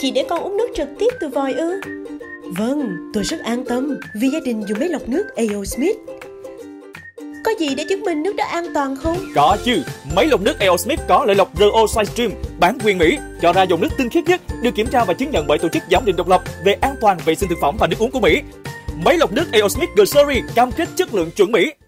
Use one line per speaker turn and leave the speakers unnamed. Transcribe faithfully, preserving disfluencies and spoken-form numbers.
Chị để con uống nước trực tiếp từ vòi ư? Vâng, tôi rất an tâm vì gia đình dùng máy lọc nước a o Smith. Có gì để chứng minh nước đó an toàn không?
Có chứ, máy lọc nước a o Smith có loại lọc rờ o SideStream, bán quyền Mỹ, cho ra dòng nước tinh khiết nhất, được kiểm tra và chứng nhận bởi tổ chức giám định độc lập về an toàn vệ sinh thực phẩm và nước uống của Mỹ. Máy lọc nước a o Smith G-Series cam kết chất lượng chuẩn Mỹ.